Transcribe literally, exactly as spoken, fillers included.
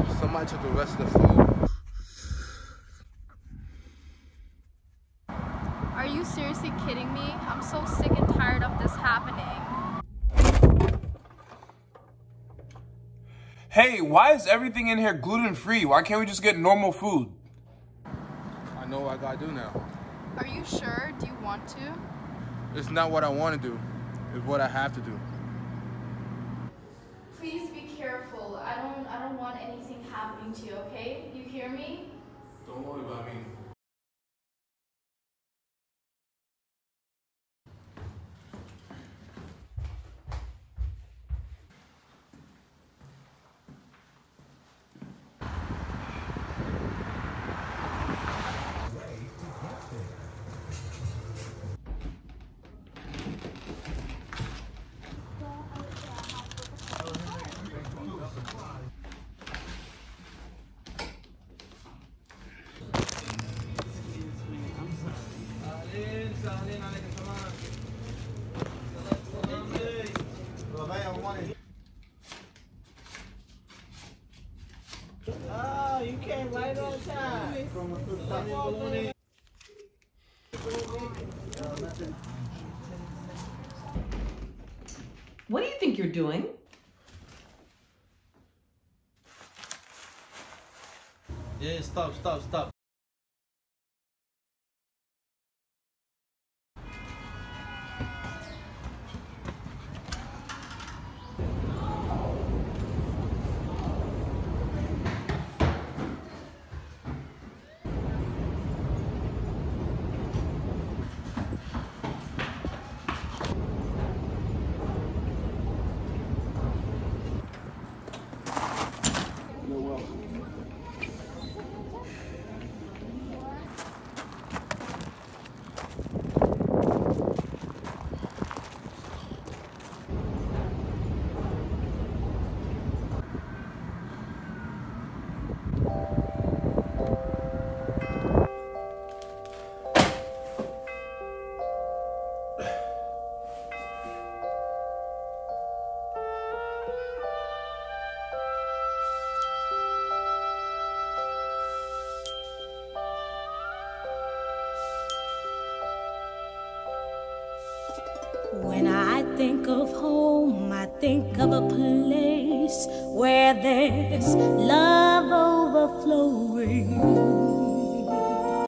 Somebody took the rest of the food. Are you seriously kidding me? I'm so sick and tired of this happening. Hey, why is everything in here gluten-free? Why can't we just get normal food? I know what I gotta do now. Are you sure? Do you want to? It's not what I want to do. It's what I have to do. Please be careful. I don't I don't want anything happening to you, okay? You hear me? Don't worry about me. Oh, you came right on time. What do you think you're doing? Yeah, stop, stop, stop. When I think of home, I think of a place where there's love overflowing.